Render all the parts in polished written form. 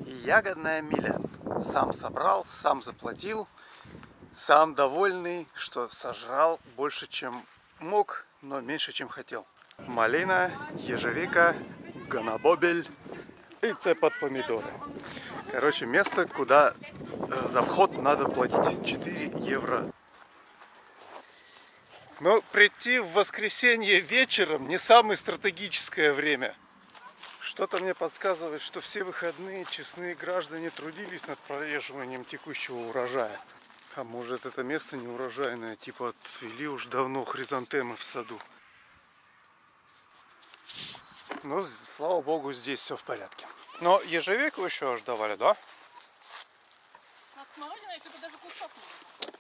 Ягодная миля. Сам собрал, сам заплатил, сам довольный, что сожрал больше, чем мог, но меньше, чем хотел. Малина, ежевика, ганабобель и цепот помидоры. Короче, место, куда за вход надо платить 4 евро. Но прийти в воскресенье вечером не самое стратегическое время. Что-то мне подсказывает, что все выходные честные граждане трудились над прореживанием текущего урожая. А может, это место не урожайное, типа цвели уж давно хризантемы в саду. Но, слава богу, здесь все в порядке. Но ежевику еще аж давали, да? От смородины что-то даже кустов нет.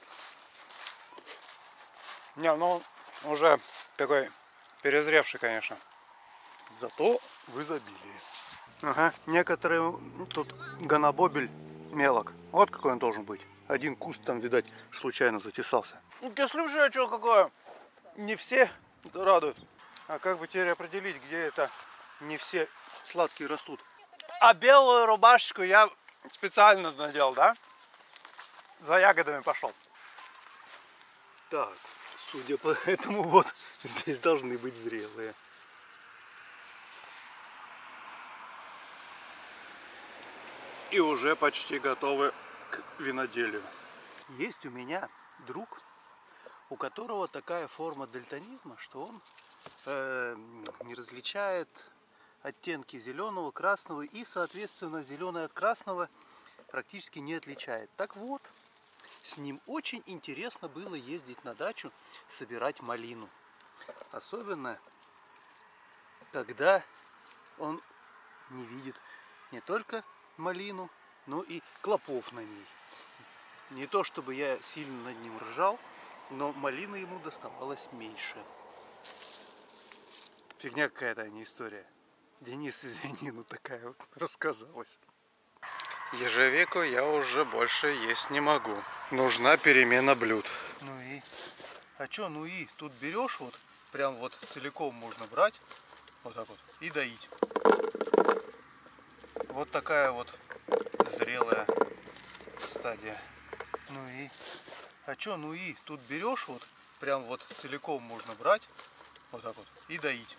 Не, ну уже такой перезревший, конечно. Зато в изобилии. Ага, некоторые тут ганабобель мелок. Вот какой он должен быть. Один куст там, видать, случайно затесался. Ну, кислюшее что какое? Не все радуют. А как бы теперь определить, где это не все сладкие растут? А белую рубашечку я специально надел, да? За ягодами пошел. Так, судя по этому, вот здесь должны быть зрелые. И уже почти готовы к виноделию. Есть у меня друг, у которого такая форма дальтонизма, что он не различает оттенки зеленого, красного и, соответственно, зеленый от красного практически не отличает. Так вот, с ним очень интересно было ездить на дачу, собирать малину. Особенно, когда он не видит не только малину, но и клопов на ней. Не то чтобы я сильно над ним ржал, но малины ему доставалось меньше. Фигня какая-то, а не история. Денис, извини, ну такая вот рассказалась. Ежевику я уже больше есть не могу. Нужна перемена блюд. Ну и? А чё, ну и? Тут берешь вот, прям вот целиком можно брать, вот так вот, и доить. Вот такая вот зрелая стадия. Ну и? А чё, ну и? Тут берешь вот, прям вот целиком можно брать, вот так вот, и доить.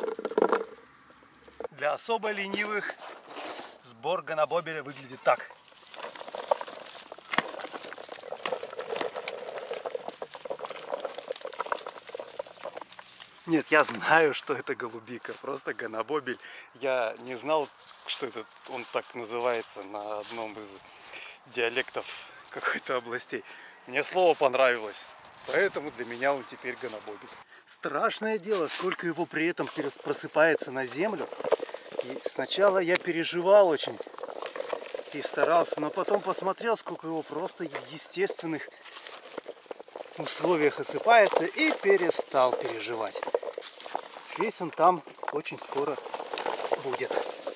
Для особо ленивых сбор ганабобеля выглядит так. Нет, я знаю, что это голубика, просто ганабобель. Я не знал, что это он так называется на одном из диалектов какой-то областей. Мне слово понравилось, поэтому для меня он теперь ганабобель. Страшное дело, сколько его при этом просыпается на землю. И сначала я переживал очень и старался, но потом посмотрел, сколько его просто в естественных условиях осыпается, и перестал переживать. Весь он там очень скоро будет.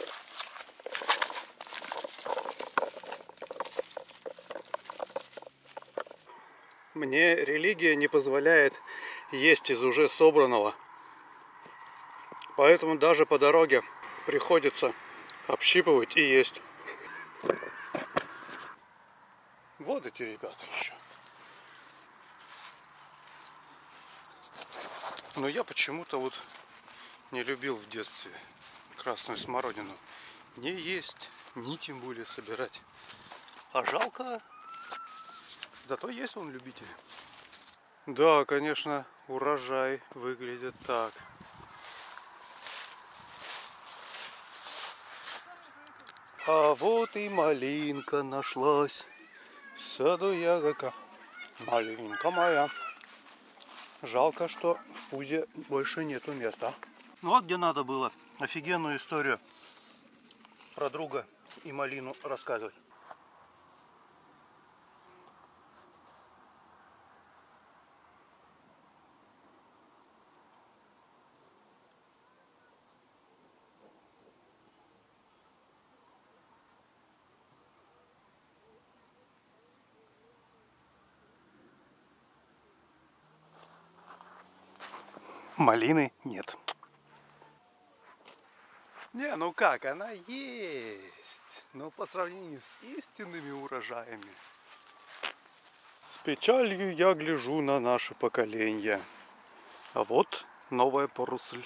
Мне религия не позволяет есть из уже собранного. Поэтому даже по дороге приходится общипывать и есть. Вот эти ребята еще. Но я почему-то вот не любил в детстве красную смородину. Не есть, ни тем более собирать. А жалко. Зато есть он любитель. Да, конечно, урожай выглядит так. А вот и малинка нашлась. В саду ягодка. Малинка моя. Жалко, что в пузе больше нету места. Вот где надо было офигенную историю про друга и малину рассказывать. Малины нет. Не, ну как, она есть. Но по сравнению с истинными урожаями. С печалью я гляжу на наше поколение. А вот новая поросль.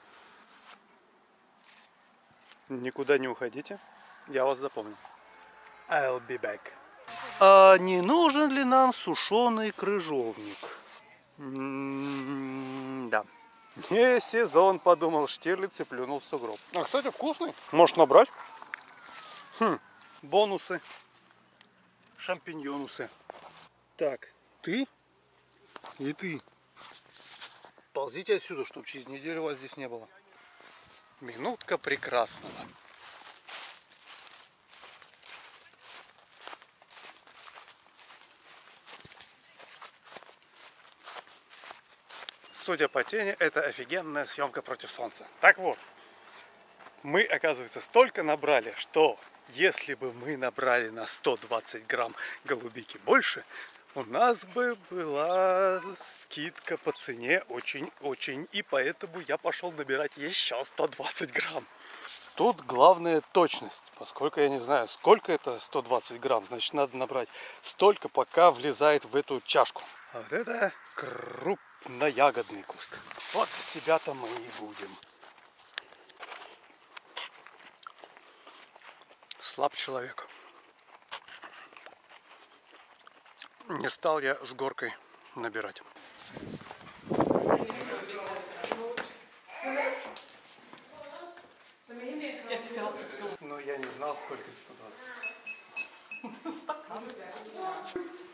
Никуда не уходите. Я вас запомню. I'll be back. А не нужен ли нам сушеный крыжовник? Да. Не сезон, подумал Штирлиц и плюнул в сугроб. А, кстати, вкусный. Может набрать? Бонусы. Шампиньонусы. Так, ты и ты. Ползите отсюда, чтобы через неделю вас здесь не было. Минутка прекрасного. Судя по тени, это офигенная съемка против солнца. Так вот, мы, оказывается, столько набрали, что если бы мы набрали на 120 грамм голубики больше, у нас бы была скидка по цене очень-очень. И поэтому я пошел набирать еще 120 грамм. Тут главная точность, поскольку я не знаю, сколько это 120 грамм, значит надо набрать столько, пока влезает в эту чашку. А вот это крупноягодный куст. Вот с тебя-то мы и будем. Слаб человек. Не стал я с горкой набирать. Но я не знал, сколько это 120. Стакан.